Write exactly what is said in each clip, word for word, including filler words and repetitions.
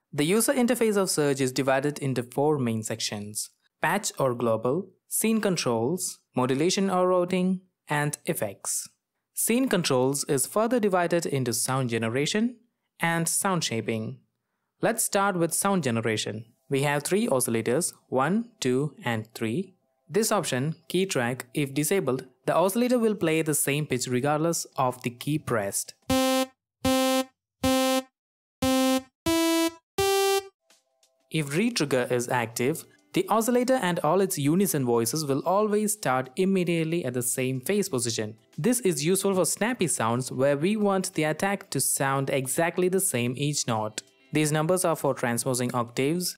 The user interface of Surge is divided into four main sections: patch or global, scene controls, modulation or routing, and effects. Scene controls is further divided into sound generation and sound shaping. Let's start with sound generation. We have three oscillators, one, two, and three. This option, key track, if disabled, the oscillator will play the same pitch regardless of the key pressed. If re-trigger is active, the oscillator and all its unison voices will always start immediately at the same phase position. This is useful for snappy sounds where we want the attack to sound exactly the same each note. These numbers are for transposing octaves.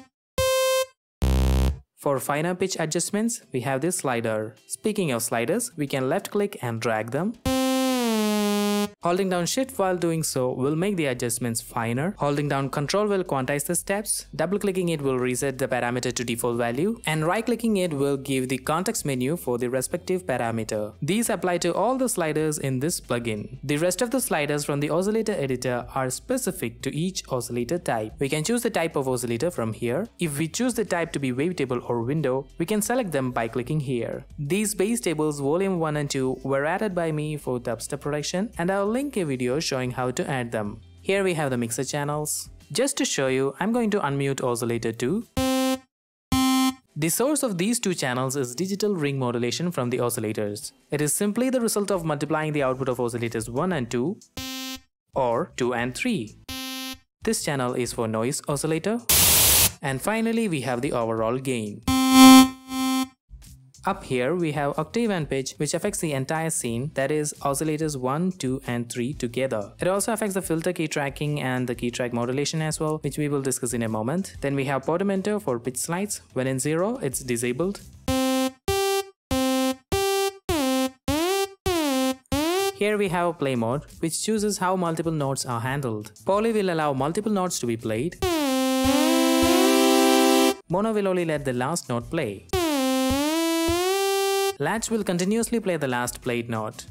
For finer pitch adjustments, we have this slider. Speaking of sliders, we can left click and drag them. Holding down Shift while doing so will make the adjustments finer. Holding down Control will quantize the steps. Double clicking it will reset the parameter to default value. And right clicking it will give the context menu for the respective parameter. These apply to all the sliders in this plugin. The rest of the sliders from the oscillator editor are specific to each oscillator type. We can choose the type of oscillator from here. If we choose the type to be wavetable or window, we can select them by clicking here. These bass tables volume one and two were added by me for dubstep production, and I'll link a video showing how to add them. Here we have the mixer channels. Just to show you, I'm going to unmute oscillator two. The source of these two channels is digital ring modulation from the oscillators. It is simply the result of multiplying the output of oscillators one and two or two and three. This channel is for noise oscillator. And finally we have the overall gain. Up here we have octave and pitch, which affects the entire scene, that is oscillators one, two and three together. It also affects the filter key tracking and the key track modulation as well, which we will discuss in a moment. Then we have portamento for pitch slides. When in zero, it's disabled. Here we have play mode, which chooses how multiple notes are handled. Poly will allow multiple notes to be played. Mono will only let the last note play. Latch will continuously play the last played note.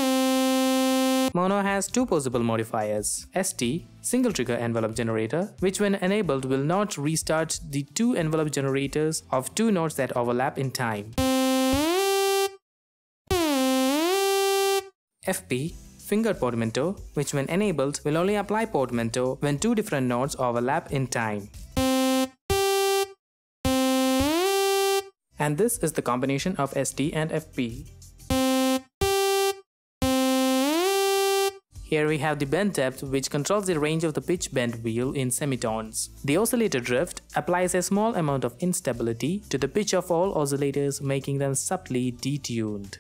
Mono has two possible modifiers: S T, single trigger envelope generator, which when enabled will not restart the two envelope generators of two notes that overlap in time. F P, fingered portamento, which when enabled will only apply portamento when two different notes overlap in time. And this is the combination of S T and F P. Here we have the bend depth, which controls the range of the pitch bend wheel in semitones. The oscillator drift applies a small amount of instability to the pitch of all oscillators, making them subtly detuned.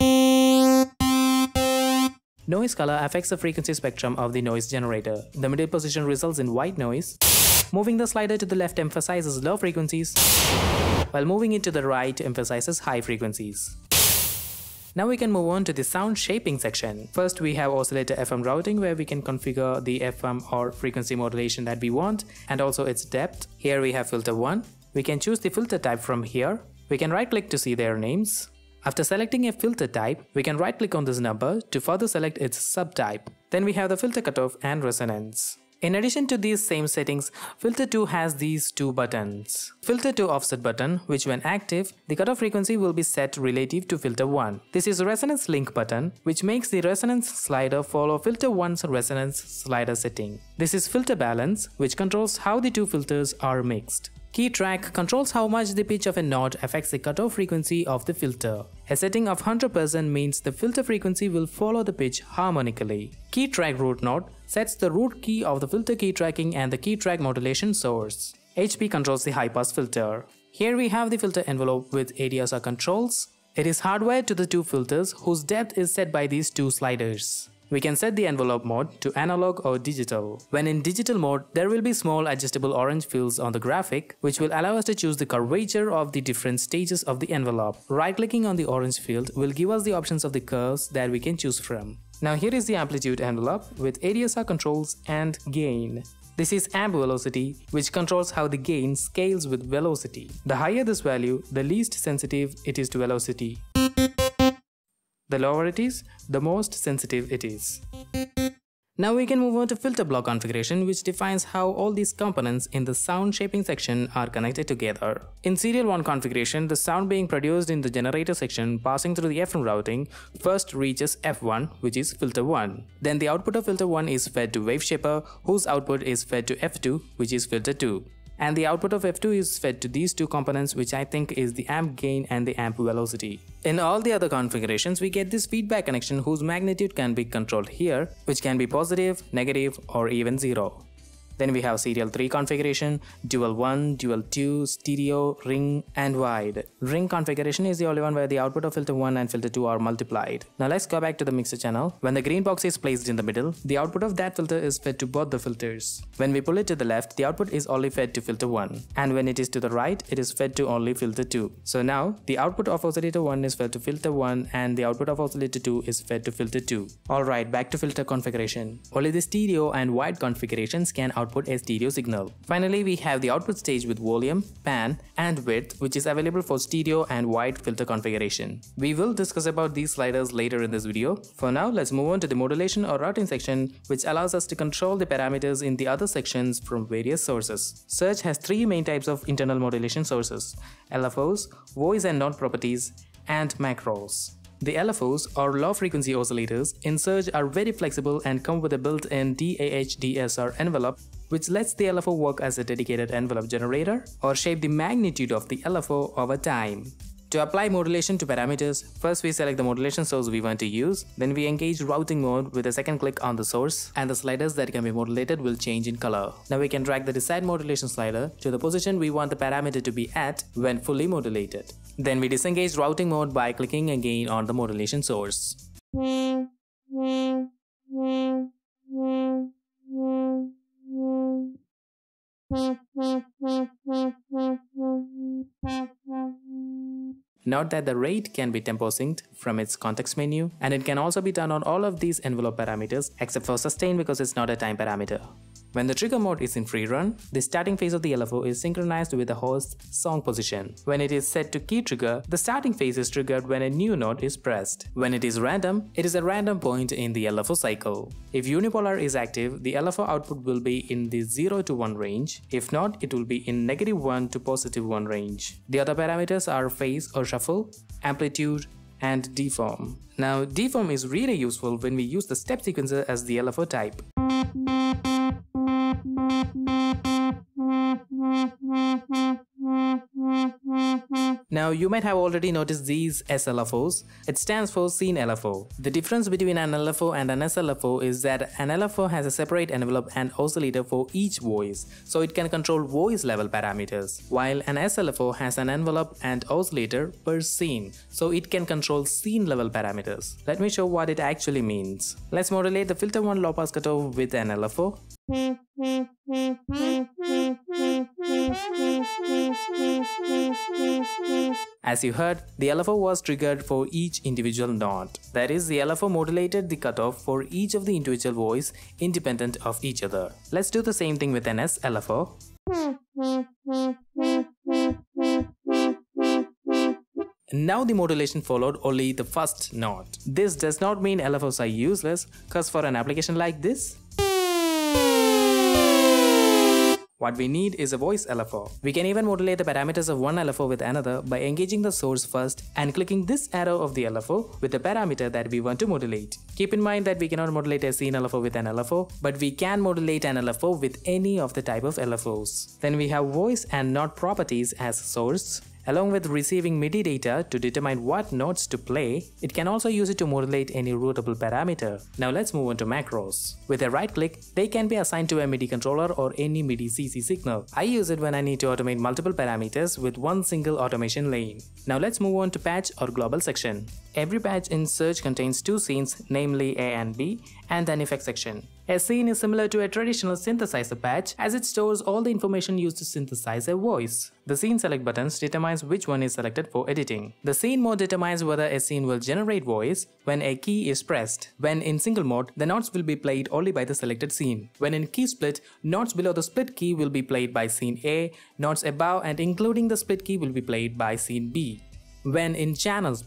Noise color affects the frequency spectrum of the noise generator. The middle position results in white noise. Moving the slider to the left emphasizes low frequencies, while moving it to the right emphasizes high frequencies. Now we can move on to the sound shaping section. First we have oscillator F M routing, where we can configure the F M or frequency modulation that we want and also its depth. Here we have filter one. We can choose the filter type from here. We can right click to see their names. After selecting a filter type, we can right click on this number to further select its subtype. Then we have the filter cutoff and resonance. In addition to these same settings, filter two has these two buttons. Filter two offset button, which when active, the cutoff frequency will be set relative to filter one. This is resonance link button, which makes the resonance slider follow filter one's resonance slider setting. This is filter balance, which controls how the two filters are mixed. Key track controls how much the pitch of a note affects the cutoff frequency of the filter. A setting of one hundred percent means the filter frequency will follow the pitch harmonically. Key track root node sets the root key of the filter key tracking and the key track modulation source. H P controls the high pass filter. Here we have the filter envelope with A D S R controls. It is hardwired to the two filters whose depth is set by these two sliders. We can set the envelope mode to analog or digital. When in digital mode, there will be small adjustable orange fields on the graphic, which will allow us to choose the curvature of the different stages of the envelope. Right-clicking on the orange field will give us the options of the curves that we can choose from. Now here is the amplitude envelope with A D S R controls and gain. This is amp velocity, which controls how the gain scales with velocity. The higher this value, the least sensitive it is to velocity. The lower it is, the most sensitive it is. Now we can move on to filter block configuration, which defines how all these components in the sound shaping section are connected together. In serial one configuration, the sound being produced in the generator section passing through the F M routing first reaches F one, which is filter one. Then the output of filter one is fed to Waveshaper, whose output is fed to F two, which is filter two. And the output of F two is fed to these two components, which I think is the amp gain and the amp velocity. In all the other configurations, we get this feedback connection whose magnitude can be controlled here, which can be positive, negative, or even zero. Then we have serial three configuration, dual one, dual two, stereo, ring, and wide. Ring configuration is the only one where the output of filter one and filter two are multiplied. Now let's go back to the mixer channel. When the green box is placed in the middle, the output of that filter is fed to both the filters. When we pull it to the left, the output is only fed to filter one. And when it is to the right, it is fed to only filter two. So now, the output of oscillator one is fed to filter one and the output of oscillator two is fed to filter two. Alright, back to filter configuration. Only the stereo and wide configurations can output output a stereo signal. Finally, we have the output stage with volume, pan, and width, which is available for stereo and wide filter configuration. We will discuss about these sliders later in this video. For now, let's move on to the modulation or routing section, which allows us to control the parameters in the other sections from various sources. Surge has three main types of internal modulation sources: L F Os, voice and note properties, and macros. The L F Os, or low frequency oscillators, in Surge are very flexible and come with a built-in D A H D S R envelope, which lets the L F O work as a dedicated envelope generator or shape the magnitude of the L F O over time. To apply modulation to parameters, first we select the modulation source we want to use, then we engage routing mode with a second click on the source, and the sliders that can be modulated will change in color. Now we can drag the desired modulation slider to the position we want the parameter to be at when fully modulated. Then we disengage routing mode by clicking again on the modulation source. Note that the rate can be tempo synced from its context menu, and it can also be done on all of these envelope parameters except for sustain because it's not a time parameter. When the trigger mode is in free run, the starting phase of the L F O is synchronized with the host's song position. When it is set to key trigger, the starting phase is triggered when a new note is pressed. When it is random, it is a random point in the L F O cycle. If unipolar is active, the L F O output will be in the zero to one range. If not, it will be in negative one to positive one range. The other parameters are phase or shuffle, amplitude, and deform. Now, deform is really useful when we use the step sequencer as the L F O type. Now, you might have already noticed these S L F Os. It stands for Scene L F O. The difference between an L F O and an S L F O is that an L F O has a separate envelope and oscillator for each voice, so it can control voice level parameters, while an S L F O has an envelope and oscillator per scene, so it can control scene level parameters. Let me show what it actually means. Let's modulate the filter one low pass cutoff with an L F O. As you heard, the L F O was triggered for each individual note. That is, the L F O modulated the cutoff for each of the individual voice independent of each other. Let's do the same thing with an S L F O. Now the modulation followed only the first note. This does not mean L F Os are useless, cause for an application like this, what we need is a voice L F O. We can even modulate the parameters of one L F O with another by engaging the source first and clicking this arrow of the L F O with the parameter that we want to modulate. Keep in mind that we cannot modulate a scene L F O with an L F O, but we can modulate an L F O with any of the type of L F Os. Then we have voice and note properties as source. Along with receiving MIDI data to determine what notes to play, it can also use it to modulate any routable parameter. Now let's move on to macros. With a right click, they can be assigned to a MIDI controller or any MIDI C C signal. I use it when I need to automate multiple parameters with one single automation lane. Now let's move on to patch or global section. Every patch in Surge contains two scenes, namely A and B, and an effect section. A scene is similar to a traditional synthesizer patch as it stores all the information used to synthesize a voice. The scene select buttons determines which one is selected for editing. The scene mode determines whether a scene will generate voice when a key is pressed. When in single mode, the notes will be played only by the selected scene. When in key split, notes below the split key will be played by scene A, notes above and including the split key will be played by scene B. When in channel split,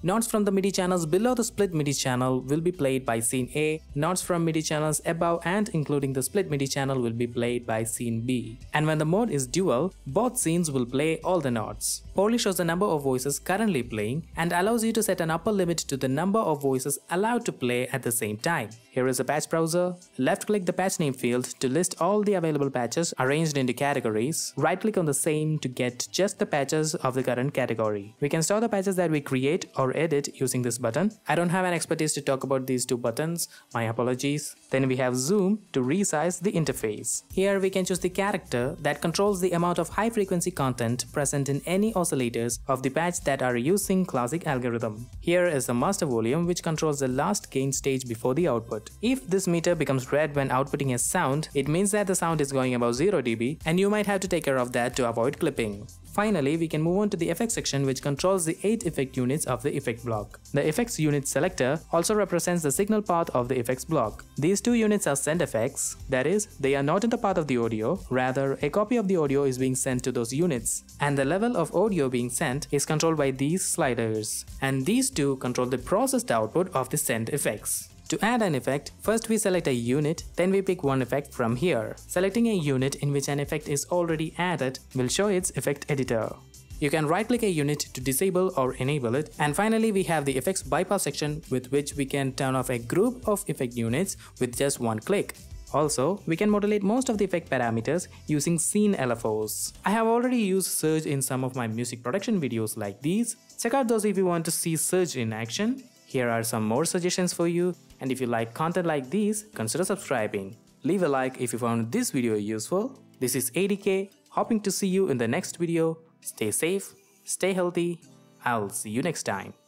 Notes from the MIDI channels below the split MIDI channel will be played by scene A. Notes from MIDI channels above and including the split MIDI channel will be played by scene B. And when the mode is dual, both scenes will play all the notes. Poorly shows the number of voices currently playing and allows you to set an upper limit to the number of voices allowed to play at the same time. Here is a patch browser. Left click the patch name field to list all the available patches arranged into categories. Right click on the same to get just the patches of the current category. We can store the patches that we create or edit using this button. I don't have an expertise to talk about these two buttons, my apologies. Then we have zoom to resize the interface. Here we can choose the character that controls the amount of high frequency content present in any oscillators of the patch that are using classic algorithm. Here is the master volume which controls the last gain stage before the output. If this meter becomes red when outputting a sound, it means that the sound is going above zero D B and you might have to take care of that to avoid clipping. Finally, we can move on to the effects section which controls the eight effect units of the effect block. The effects unit selector also represents the signal path of the effects block. These two units are send effects, that is, they are not in the path of the audio, rather a copy of the audio is being sent to those units. And the level of audio being sent is controlled by these sliders. And these two control the processed output of the send effects. To add an effect, first we select a unit, then we pick one effect from here. Selecting a unit in which an effect is already added will show its effect editor. You can right-click a unit to disable or enable it. And finally we have the effects bypass section with which we can turn off a group of effect units with just one click. Also, we can modulate most of the effect parameters using scene L F Os. I have already used Surge in some of my music production videos like these. Check out those if you want to see Surge in action. Here are some more suggestions for you, and if you like content like these, consider subscribing. Leave a like if you found this video useful. This is A D K, hoping to see you in the next video. Stay safe, stay healthy, I'll see you next time.